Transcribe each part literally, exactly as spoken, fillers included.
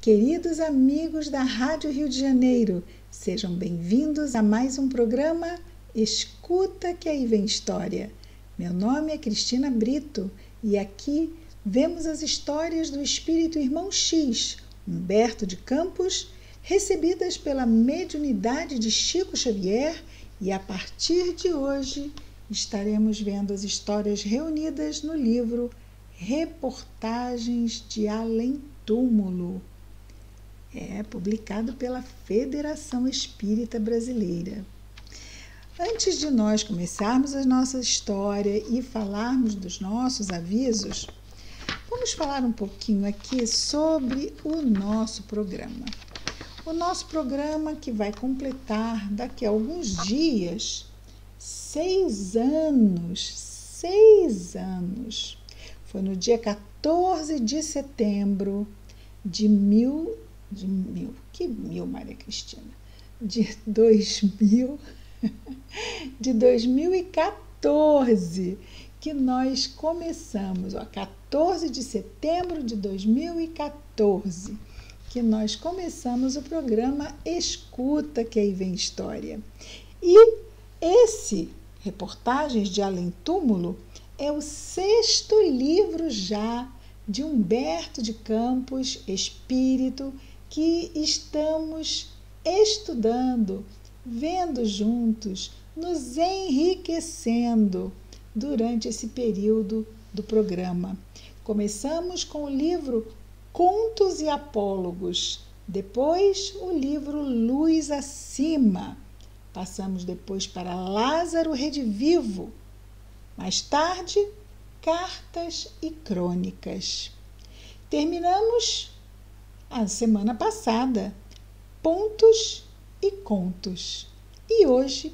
Queridos amigos da Rádio Rio de Janeiro, sejam bem-vindos a mais um programa Escuta que aí vem história. Meu nome é Cristina Brito e aqui vemos as histórias do espírito Irmão X, Humberto de Campos, recebidas pela mediunidade de Chico Xavier, e a partir de hoje estaremos vendo as histórias reunidas no livro Reportagens de Além Túmulo. É publicado pela Federação Espírita Brasileira. Antes de nós começarmos a nossa história e falarmos dos nossos avisos, vamos falar um pouquinho aqui sobre o nosso programa. O nosso programa que vai completar daqui a alguns dias seis anos, seis anos. Foi no dia quatorze de setembro de mil, de mil, que mil, Maria Cristina? De dois mil, de dois mil e quatorze, que nós começamos, ó, quatorze de setembro de dois mil e quatorze, que nós começamos o programa Escuta que aí vem história. E esse Reportagens de Além Túmulo é o sexto livro já de Humberto de Campos, espírito, que estamos estudando, vendo juntos, nos enriquecendo durante esse período do programa. Começamos com o livro Contos e Apólogos, depois o livro Luz Acima, passamos depois para Lázaro Redivivo, mais tarde Cartas e Crônicas. Terminamos a semana passada Pontos e Contos. E hoje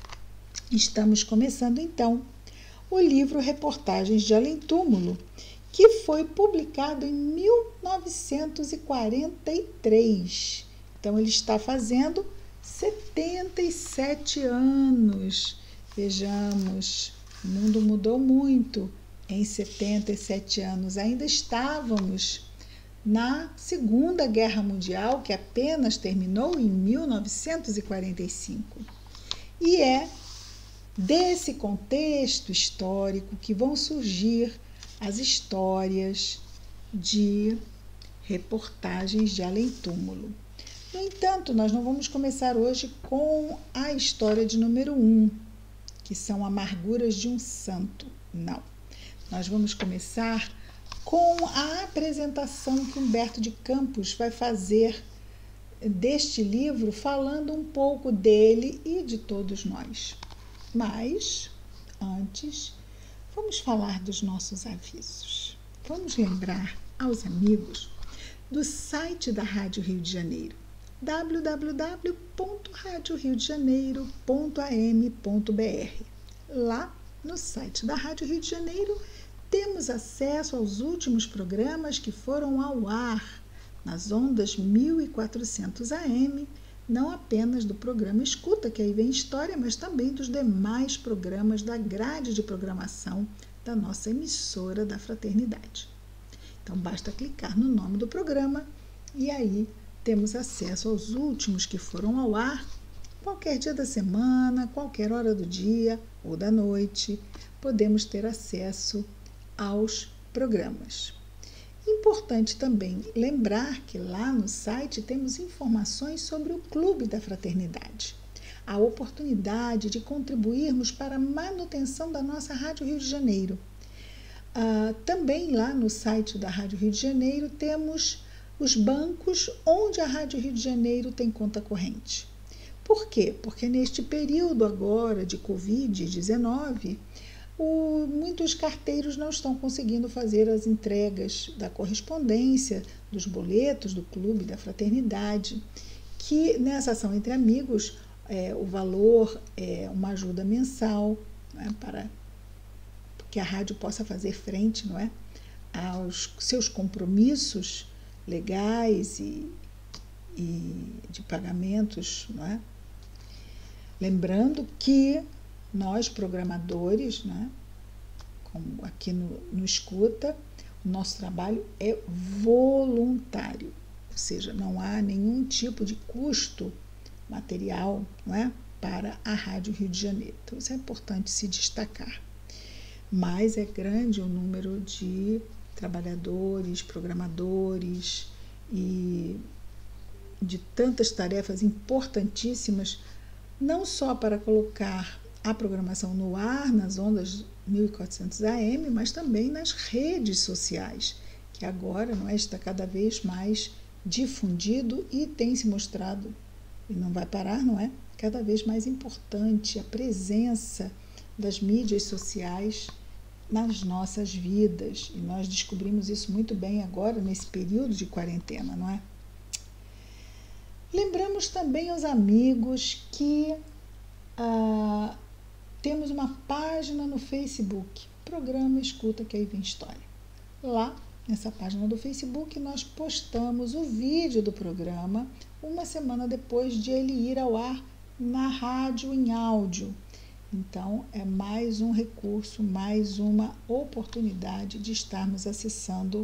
estamos começando então o livro Reportagens de Além Túmulo, que foi publicado em mil novecentos e quarenta e três. Então ele está fazendo setenta e sete anos. Vejamos, o mundo mudou muito. Em setenta e sete anos ainda estávamos na Segunda Guerra Mundial, que apenas terminou em mil novecentos e quarenta e cinco. E é desse contexto histórico que vão surgir as histórias de Reportagens de Além Túmulo. No entanto, nós não vamos começar hoje com a história de número um, que são Amarguras de um Santo. Não. Nós vamos começar com a apresentação que Humberto de Campos vai fazer deste livro, falando um pouco dele e de todos nós. Mas, antes, vamos falar dos nossos avisos. Vamos lembrar aos amigos do site da Rádio Rio de Janeiro, w w w ponto rádio rio de janeiro ponto a m ponto b r. Lá, no site da Rádio Rio de Janeiro, temos acesso aos últimos programas que foram ao ar nas ondas mil e quatrocentos A M, não apenas do programa Escuta que aí vem história, mas também dos demais programas da grade de programação da nossa emissora da Fraternidade. Então, basta clicar no nome do programa e aí temos acesso aos últimos que foram ao ar qualquer dia da semana, qualquer hora do dia ou da noite. Podemos ter acesso aos programas. Importante também lembrar que lá no site temos informações sobre o Clube da Fraternidade, a oportunidade de contribuirmos para a manutenção da nossa Rádio Rio de Janeiro. Ah, também lá no site da Rádio Rio de Janeiro temos os bancos onde a Rádio Rio de Janeiro tem conta corrente. Por quê? Porque neste período agora de covid dezenove, o, muitos carteiros não estão conseguindo fazer as entregas da correspondência, dos boletos do Clube da Fraternidade, que nessa ação entre amigos, é, o valor é uma ajuda mensal, né, para que a rádio possa fazer frente, não é, aos seus compromissos legais e, e de pagamentos, não é? Lembrando que nós, programadores, né, como aqui no, no Escuta, o nosso trabalho é voluntário. ou seja, não há nenhum tipo de custo material, não é, para a Rádio Rio de Janeiro. Então, isso é importante se destacar. Mas é grande o número de trabalhadores, programadores e de tantas tarefas importantíssimas, não só para colocar a programação no ar, nas ondas mil e quatrocentos A M, mas também nas redes sociais, que agora, não é, está cada vez mais difundido e tem se mostrado, e não vai parar, não é, cada vez mais importante a presença das mídias sociais nas nossas vidas. E nós descobrimos isso muito bem agora, nesse período de quarentena, não é? Lembramos também aos amigos que ah, temos uma página no Facebook, Programa Escuta Que Aí Vem História. Lá, nessa página do Facebook, nós postamos o vídeo do programa uma semana depois de ele ir ao ar na rádio em áudio. Então, é mais um recurso, mais uma oportunidade de estarmos acessando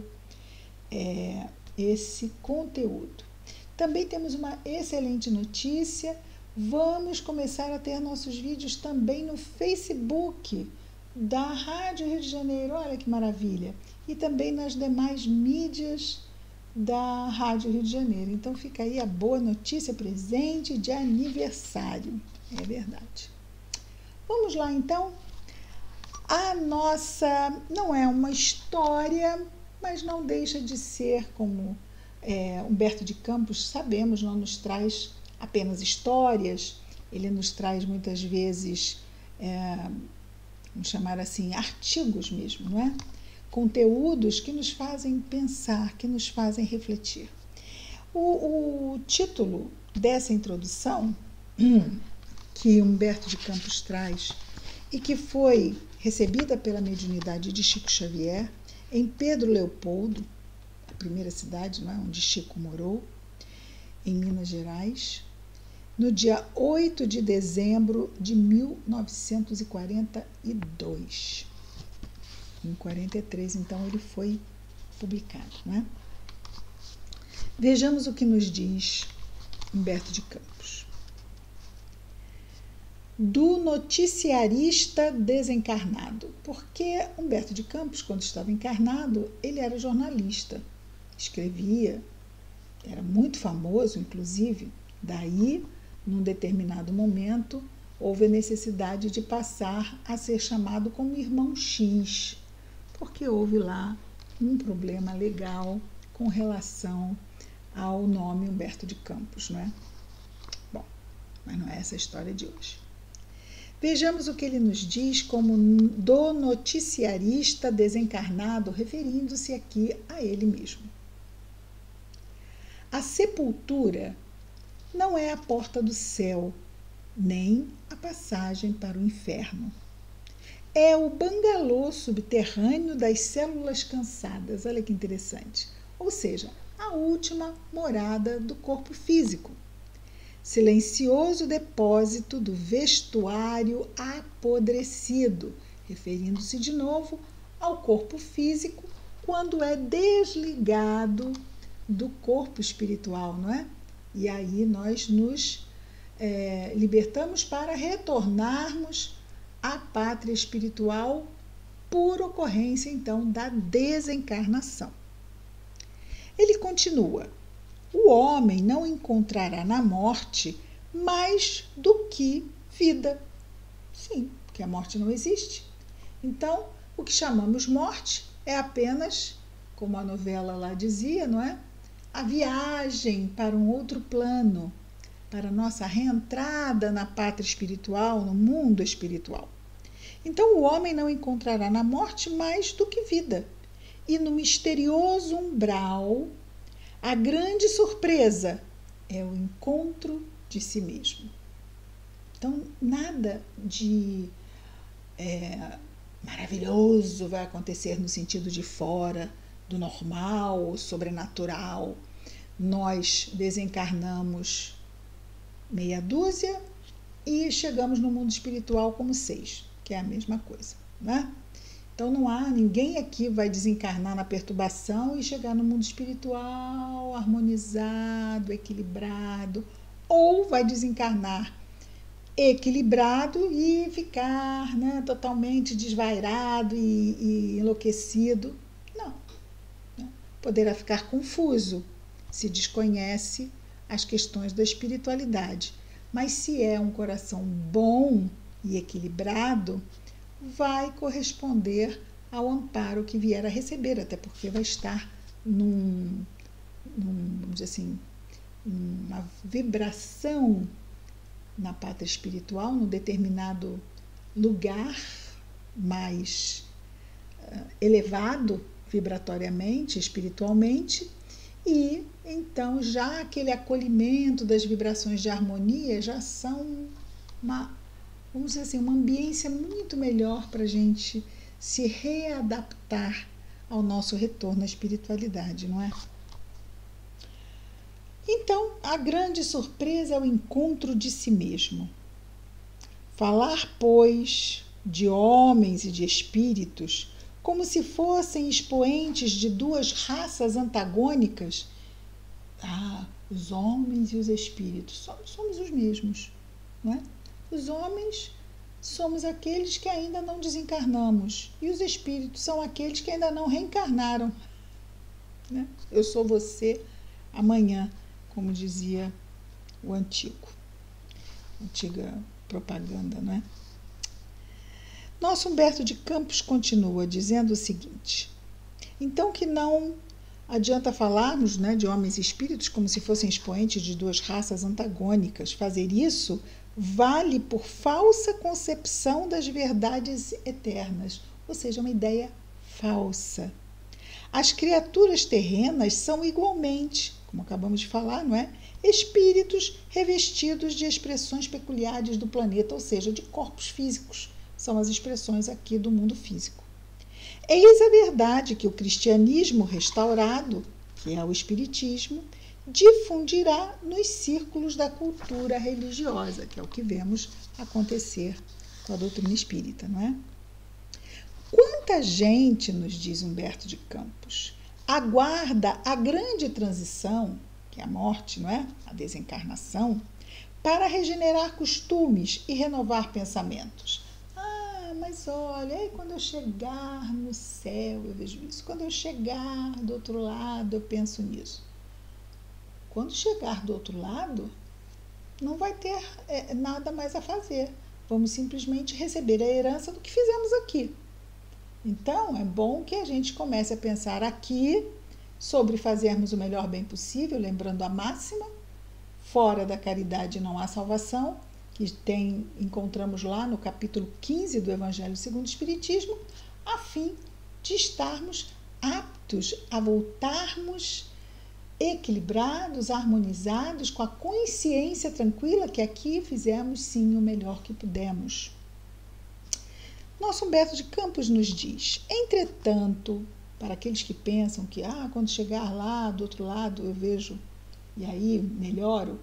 é, esse conteúdo. Também temos uma excelente notícia, vamos começar a ter nossos vídeos também no Facebook da Rádio Rio de Janeiro, olha que maravilha, e também nas demais mídias da Rádio Rio de Janeiro. Então fica aí a boa notícia, presente de aniversário, é verdade. Vamos lá então, a nossa, não é uma história, mas não deixa de ser como É, Humberto de Campos, sabemos, não nos traz apenas histórias, ele nos traz muitas vezes, é, vamos chamar assim, artigos mesmo, não é? Conteúdos que nos fazem pensar, que nos fazem refletir. O, o título dessa introdução que Humberto de Campos traz e que foi recebida pela mediunidade de Chico Xavier em Pedro Leopoldo, primeira cidade, não é, onde Chico morou, em Minas Gerais, no dia oito de dezembro de mil novecentos e quarenta e dois. Em quarenta e três, então, ele foi publicado, não é? Vejamos o que nos diz Humberto de Campos. Do noticiarista desencarnado. Porque Humberto de Campos, quando estava encarnado, ele era jornalista. Escrevia, era muito famoso, inclusive, daí, num determinado momento, houve a necessidade de passar a ser chamado como Irmão X, porque houve lá um problema legal com relação ao nome Humberto de Campos, não é? Bom, mas não é essa a história de hoje. Vejamos o que ele nos diz como do noticiarista desencarnado, referindo-se aqui a ele mesmo. A sepultura não é a porta do céu, nem a passagem para o inferno. É o bangalô subterrâneo das células cansadas. Olha que interessante. Ou seja, a última morada do corpo físico. Silencioso depósito do vestuário apodrecido, referindo-se de novo ao corpo físico quando é desligado do corpo espiritual, não é? E aí nós nos é, libertamos para retornarmos à pátria espiritual por ocorrência, então, da desencarnação. Ele continua: o homem não encontrará na morte mais do que vida. Sim, porque a morte não existe. Então, o que chamamos morte é apenas, como a novela lá dizia, não é? A viagem para um outro plano, para a nossa reentrada na pátria espiritual, no mundo espiritual. Então, o homem não encontrará na morte mais do que vida. E no misterioso umbral, a grande surpresa é o encontro de si mesmo. Então, nada de é, maravilhoso vai acontecer no sentido de fora, do normal, sobrenatural. Nós desencarnamos meia dúzia e chegamos no mundo espiritual como seis, que é a mesma coisa, né? Então não há, ninguém aqui vai desencarnar na perturbação e chegar no mundo espiritual harmonizado, equilibrado, ou vai desencarnar equilibrado e ficar, né, totalmente desvairado e, e enlouquecido. Não. Né? Poderá ficar confuso se desconhece as questões da espiritualidade. Mas se é um coração bom e equilibrado, vai corresponder ao amparo que vier a receber, até porque vai estar num, num vamos dizer assim, uma vibração na pátria espiritual, num determinado lugar mais uh, elevado vibratoriamente, espiritualmente, e então já aquele acolhimento das vibrações de harmonia já são uma, vamos dizer assim, uma ambiência muito melhor para a gente se readaptar ao nosso retorno à espiritualidade, não é? Então, a grande surpresa é o encontro de si mesmo. Falar, pois, de homens e de espíritos como se fossem expoentes de duas raças antagônicas. Ah, os homens e os espíritos, somos os mesmos, não é? Os homens somos aqueles que ainda não desencarnamos e os espíritos são aqueles que ainda não reencarnaram. Né? Eu sou você amanhã, como dizia o antigo, antiga propaganda, não é? Nosso Humberto de Campos continua dizendo o seguinte: então que não adianta falarmos, né, de homens e espíritos como se fossem expoentes de duas raças antagônicas. Fazer isso vale por falsa concepção das verdades eternas, ou seja, uma ideia falsa. As criaturas terrenas são igualmente, como acabamos de falar, não é? Espíritos revestidos de expressões peculiares do planeta, ou seja, de corpos físicos. São as expressões aqui do mundo físico. Eis a verdade que o cristianismo restaurado, que é o espiritismo, difundirá nos círculos da cultura religiosa, que é o que vemos acontecer com a doutrina espírita, não é? Quanta gente, nos diz Humberto de Campos, aguarda a grande transição, que é a morte, não é? A desencarnação, para regenerar costumes e renovar pensamentos. Ah, mas olha, aí quando eu chegar no céu eu vejo isso, quando eu chegar do outro lado eu penso nisso. Quando chegar do outro lado, não vai ter é, nada mais a fazer. Vamos simplesmente receber a herança do que fizemos aqui. Então, é bom que a gente comece a pensar aqui sobre fazermos o melhor bem possível, lembrando a máxima, fora da caridade não há salvação, que tem, encontramos lá no capítulo quinze do Evangelho segundo o Espiritismo, a fim de estarmos aptos a voltarmos equilibrados, harmonizados, com a consciência tranquila que aqui fizemos sim o melhor que pudemos. Nosso Humberto de Campos nos diz: entretanto, para aqueles que pensam que ah, quando chegar lá do outro lado eu vejo e aí melhoro,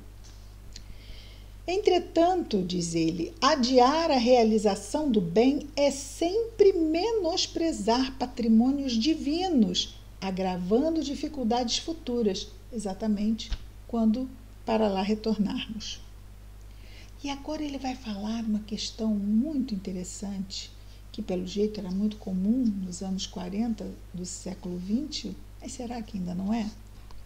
entretanto, diz ele, adiar a realização do bem é sempre menosprezar patrimônios divinos, agravando dificuldades futuras, exatamente quando para lá retornarmos. E agora ele vai falar uma questão muito interessante, que pelo jeito era muito comum nos anos quarenta do século vinte, mas será que ainda não é?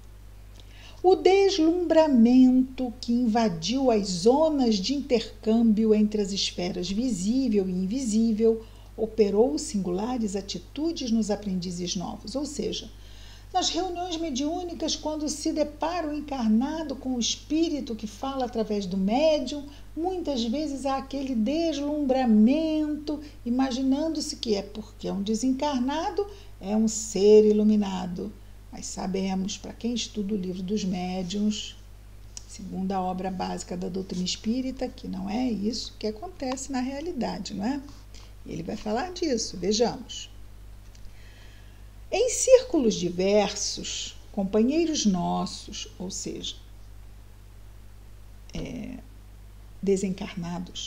O deslumbramento que invadiu as zonas de intercâmbio entre as esferas visível e invisível operou singulares atitudes nos aprendizes novos, ou seja, nas reuniões mediúnicas, quando se depara o encarnado com o espírito que fala através do médium, muitas vezes há aquele deslumbramento, imaginando-se que é porque é um desencarnado, é um ser iluminado. Mas sabemos, para quem estuda o livro dos médiuns, segundo a obra básica da doutrina espírita, que não é isso que acontece na realidade, não é? Ele vai falar disso, vejamos. Em círculos diversos, companheiros nossos, ou seja, é, desencarnados,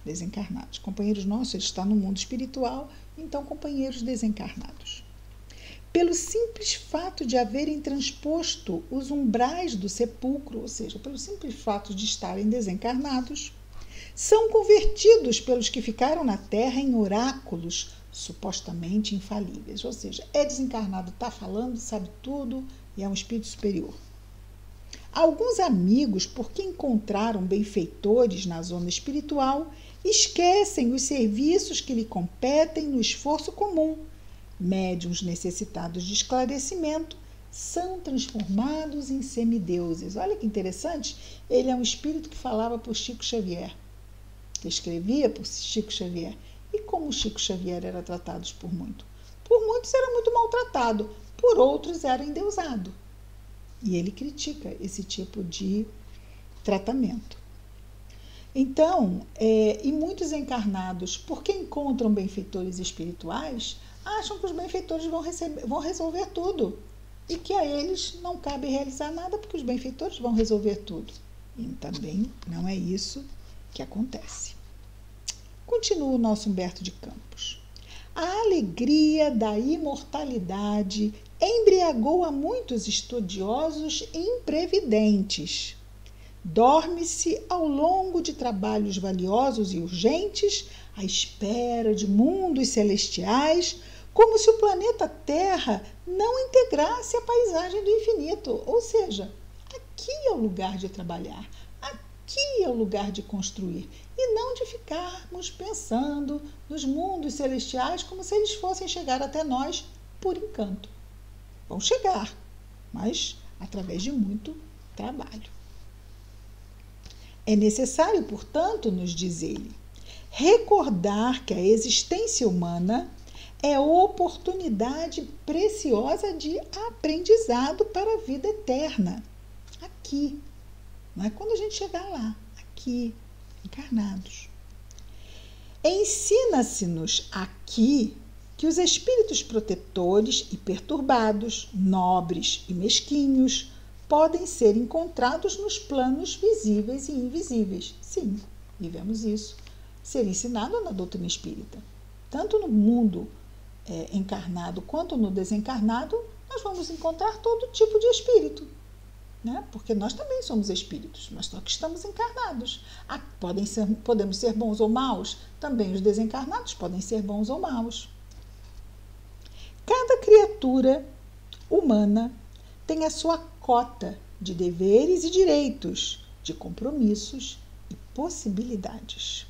desencarnados. Companheiros nossos, ele está no mundo espiritual, então companheiros desencarnados. Pelo simples fato de haverem transposto os umbrais do sepulcro, ou seja, pelo simples fato de estarem desencarnados, são convertidos pelos que ficaram na Terra em oráculos supostamente infalíveis. Ou seja, é desencarnado, está falando, sabe tudo e é um espírito superior. Alguns amigos, porque encontraram benfeitores na zona espiritual, esquecem os serviços que lhe competem no esforço comum. Médiuns necessitados de esclarecimento são transformados em semideuses. Olha que interessante, ele é um espírito que falava por Chico Xavier, que escrevia por Chico Xavier. E como Chico Xavier era tratado por muitos? Por muitos era muito maltratado, por outros era endeusado. E ele critica esse tipo de tratamento. Então, é, e muitos encarnados, porque encontram benfeitores espirituais, acham que os benfeitores vão, receber, vão resolver tudo. E que a eles não cabe realizar nada, porque os benfeitores vão resolver tudo. E também não é isso que acontece. Continua o nosso Humberto de Campos. A alegria da imortalidade embriagou a muitos estudiosos imprevidentes. Dorme-se ao longo de trabalhos valiosos e urgentes, à espera de mundos celestiais, como se o planeta Terra não integrasse a paisagem do infinito. Ou seja, aqui é o lugar de trabalhar, aqui é o lugar de construir, e não de ficarmos pensando nos mundos celestiais como se eles fossem chegar até nós por encanto. Vão chegar, mas através de muito trabalho. É necessário, portanto, nos diz ele, recordar que a existência humana é oportunidade preciosa de aprendizado para a vida eterna. Aqui. Não é quando a gente chegar lá. Aqui, encarnados. Ensina-se-nos aqui que os espíritos protetores e perturbados, nobres e mesquinhos, podem ser encontrados nos planos visíveis e invisíveis. Sim, vivemos isso. Ser ensinado na doutrina espírita. Tanto no mundo é, encarnado quanto no desencarnado, nós vamos encontrar todo tipo de espírito. Né? Porque nós também somos espíritos, mas só que estamos encarnados. Ah, podem ser, podemos ser bons ou maus? Também os desencarnados podem ser bons ou maus. Cada criatura humana tem a sua cota de deveres e direitos, de compromissos e possibilidades.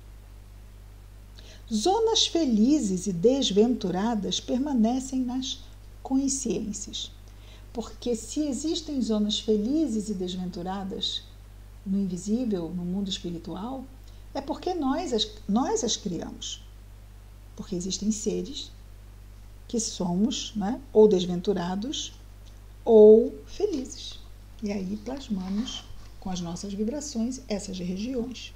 Zonas felizes e desventuradas permanecem nas consciências. Porque se existem zonas felizes e desventuradas no invisível, no mundo espiritual, é porque nós as, nós as criamos. Porque existem seres que somos, né, ou desventurados ou felizes. E aí plasmamos com as nossas vibrações essas regiões.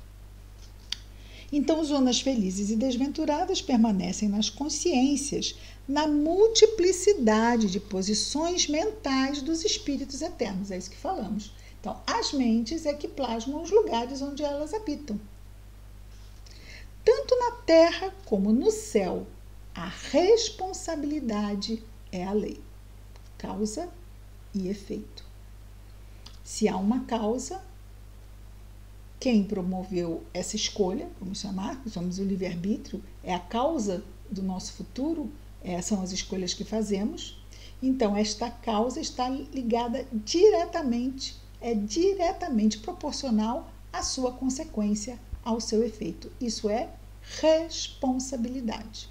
Então, zonas felizes e desventuradas permanecem nas consciências, na multiplicidade de posições mentais dos espíritos eternos. É isso que falamos. Então, as mentes é que plasmam os lugares onde elas habitam. Tanto na terra como no céu, a responsabilidade é a lei. Causa e efeito. Se há uma causa, quem promoveu essa escolha, vamos chamar, chamamos o livre-arbítrio, é a causa do nosso futuro, é, são as escolhas que fazemos. Então, esta causa está ligada diretamente, é diretamente proporcional à sua consequência, ao seu efeito. Isso é responsabilidade.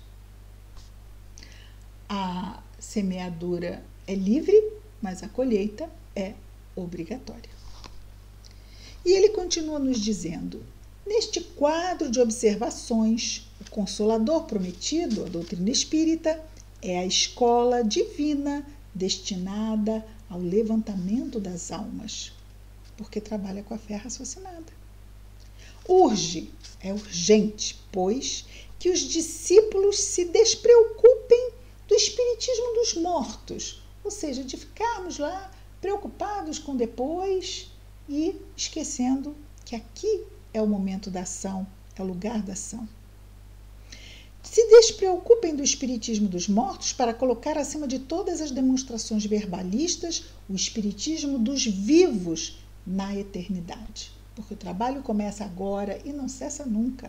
A semeadura é livre, mas a colheita é obrigatória. E ele continua nos dizendo, neste quadro de observações, o Consolador prometido, a doutrina espírita, é a escola divina destinada ao levantamento das almas, porque trabalha com a fé raciocinada. Urge, é urgente, pois, que os discípulos se despreocupem do espiritismo dos mortos, ou seja, de ficarmos lá preocupados com depois e esquecendo que aqui é o momento da ação, é o lugar da ação. Se despreocupem do espiritismo dos mortos para colocar acima de todas as demonstrações verbalistas o espiritismo dos vivos na eternidade. Porque o trabalho começa agora e não cessa nunca.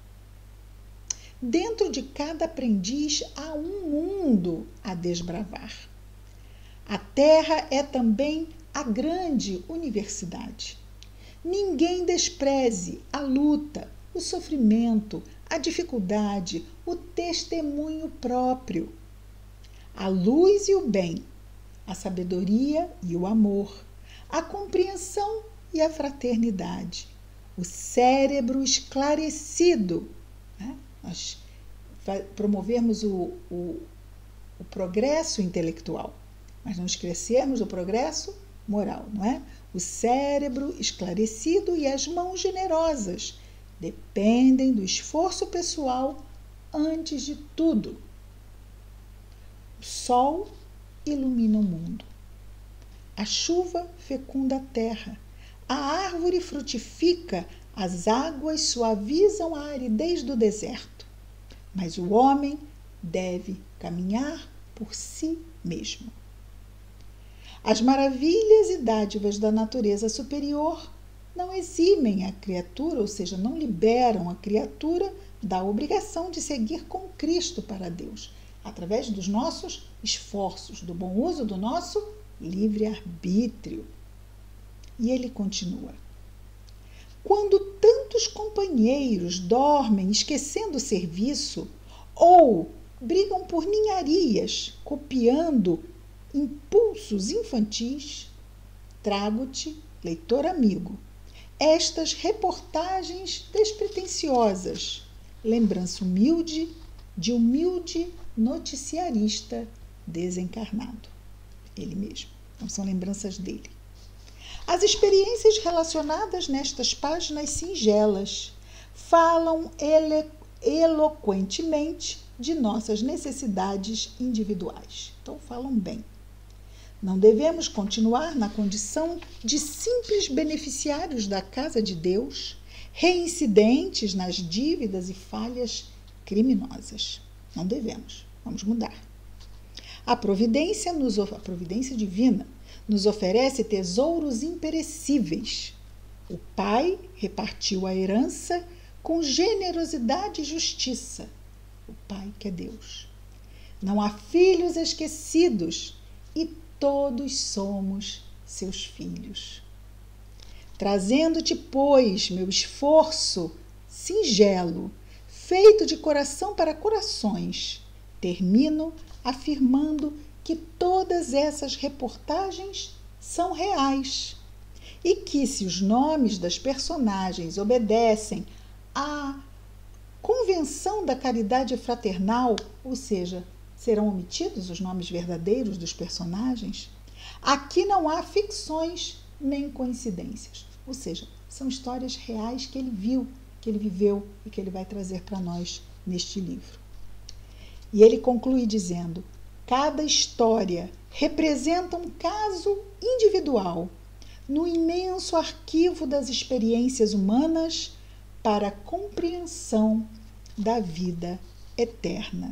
Dentro de cada aprendiz há um mundo a desbravar. A Terra é também a grande universidade. Ninguém despreze a luta, o sofrimento, a dificuldade, o testemunho próprio, a luz e o bem, a sabedoria e o amor, a compreensão e a fraternidade, o cérebro esclarecido, né? Nós promovermos o, o, o progresso intelectual, mas não esquecermos o progresso moral, não é? O cérebro esclarecido e as mãos generosas dependem do esforço pessoal antes de tudo. O sol ilumina o mundo. A chuva fecunda a terra. A árvore frutifica, as águas suavizam a aridez do deserto. Mas o homem deve caminhar por si mesmo. As maravilhas e dádivas da natureza superior não eximem a criatura, ou seja, não liberam a criatura da obrigação de seguir com Cristo para Deus, através dos nossos esforços, do bom uso do nosso livre-arbítrio. E ele continua: quando tantos companheiros dormem esquecendo o serviço ou brigam por ninharias, copiando impulsos infantis, trago-te, leitor amigo, estas reportagens despretensiosas, lembrança humilde de humilde noticiarista desencarnado. Ele mesmo. Então, são lembranças dele. As experiências relacionadas nestas páginas singelas falam ele, eloquentemente de nossas necessidades individuais. Então, falam bem. Não devemos continuar na condição de simples beneficiários da casa de Deus, reincidentes nas dívidas e falhas criminosas. Não devemos. Vamos mudar. A providência, nos, a providência divina nos oferece tesouros imperecíveis. O Pai repartiu a herança com generosidade e justiça. O Pai que é Deus. Não há filhos esquecidos e todos somos seus filhos. Trazendo-te, pois, meu esforço singelo, feito de coração para corações, termino afirmando que todas essas reportagens são reais e que, se os nomes das personagens obedecem à convenção da caridade fraternal, ou seja, serão omitidos os nomes verdadeiros dos personagens, aqui não há ficções nem coincidências. Ou seja, são histórias reais que ele viu, que ele viveu e que ele vai trazer para nós neste livro. E ele conclui dizendo: cada história representa um caso individual no imenso arquivo das experiências humanas para a compreensão da vida eterna.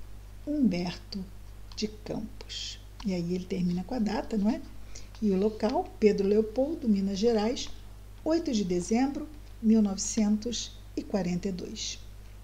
Humberto de Campos. E aí ele termina com a data, não é? E o local, Pedro Leopoldo, Minas Gerais, oito de dezembro de mil novecentos e quarenta e dois.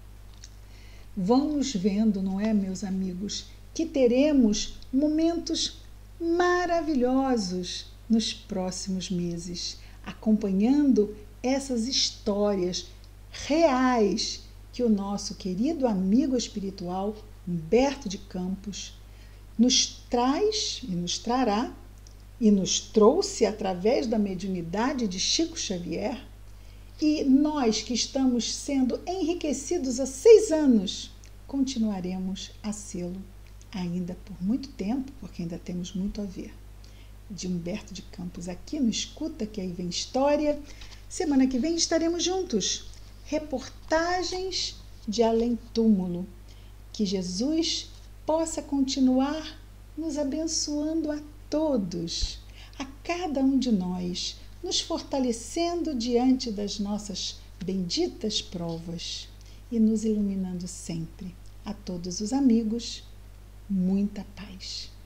Vamos vendo, não é, meus amigos, que teremos momentos maravilhosos nos próximos meses, acompanhando essas histórias reais que o nosso querido amigo espiritual Humberto de Campos nos traz e nos trará e nos trouxe através da mediunidade de Chico Xavier, e nós que estamos sendo enriquecidos há seis anos, continuaremos a sê-lo ainda por muito tempo, porque ainda temos muito a ver. De Humberto de Campos aqui no Escuta, que aí vem história. Semana que vem estaremos juntos. Reportagens de Além Túmulo. Que Jesus possa continuar nos abençoando a todos, a cada um de nós, nos fortalecendo diante das nossas benditas provas e nos iluminando sempre. A todos os amigos, muita paz.